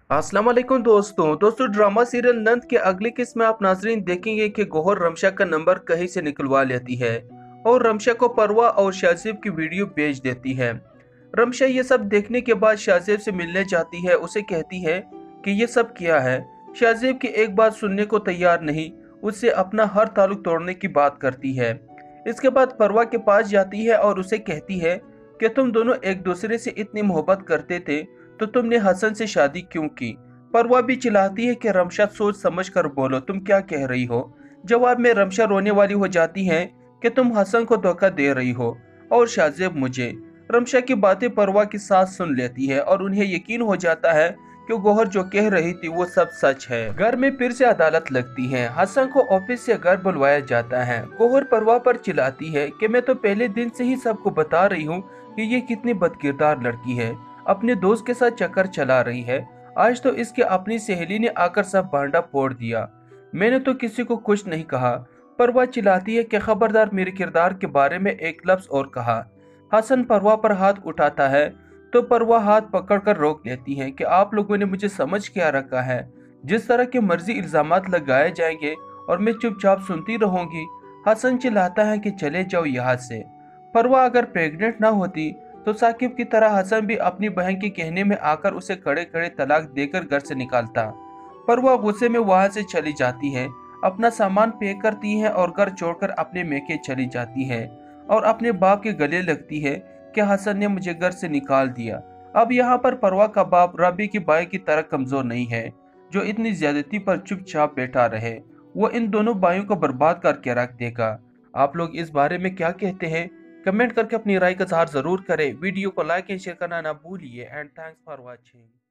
अस्सलाम वालेकुम दोस्तों ड्रामा सीरियल नंद के अगली किस्त में आप नाजरीन देखेंगे कि गौहर रमशा का नंबर कहीं से निकलवा लेती है और रमशा को परवा और शाहजेब की वीडियो भेज देती है। रमशा ये सब देखने के बाद शाहजेब से मिलने जाती है, उसे कहती है कि ये सब क्या है। शाहजेब की एक बात सुनने को तैयार नहीं, उससे अपना हर ताल्लुक तोड़ने की बात करती है। इसके बाद परवा के पास जाती है और उसे कहती है कि तुम दोनों एक दूसरे से इतनी मोहब्बत करते थे तो तुमने हसन से शादी क्यों की। परवा भी चिल्लाती है कि रमशा सोच समझ कर बोलो, तुम क्या कह रही हो। जवाब में रमशा रोने वाली हो जाती है कि तुम हसन को धोखा दे रही हो और शाहजेब मुझे। रमशा की बातें परवा की सास सुन लेती है और उन्हें यकीन हो जाता है कि गौहर जो कह रही थी वो सब सच है। घर में फिर से अदालत लगती है। हसन को ऑफिस से घर बुलवाया जाता है। गौहर परवा पर चिल्लाती है कि मैं तो पहले दिन से ही सबको बता रही हूँ कि ये कितनी बदकिरदार लड़की है, अपने दोस्त के साथ चक्कर चला रही है। आज तो इसके अपनी सहेली ने आकर सब भांडा फोड़ दिया, मैंने तो किसी को कुछ नहीं कहा। परवा चिल्लाती है कि खबरदार मेरे किरदार के बारे में एक लफ्ज और कहा। हसन परवा पर हाथ उठाता है तो परवा हाथ पकड़कर रोक लेती है कि आप लोगों ने मुझे समझ क्या रखा है, जिस तरह के मर्जी इल्जामात लगाए जाएंगे और मैं चुपचाप सुनती रहूंगी। हसन चिल्लाता है कि चले जाओ यहाँ से। परवा अगर प्रेग्नेंट ना होती तो साकिब की तरह हसन भी अपनी बहन के कहने में आकर उसे कड़े कड़े तलाक देकर घर से निकालता। पर वह गुस्से में वहां से चली जाती है, अपना सामान पैक करती है और घर छोड़कर अपने मेके चली जाती है और अपने बाप के गले लगती है कि हसन ने मुझे घर से निकाल दिया। अब यहाँ पर परवा का बाप रबी की बाई की तरह कमजोर नहीं है जो इतनी ज्यादती पर चुपचाप बैठा रहे, वो इन दोनों बाइयों को बर्बाद करके रख देगा। आप लोग इस बारे में क्या कहते हैं? कमेंट करके अपनी राय का इजहार जरूर करें। वीडियो को लाइक एंड शेयर करना ना भूलिए एंड थैंक्स फॉर वॉचिंग।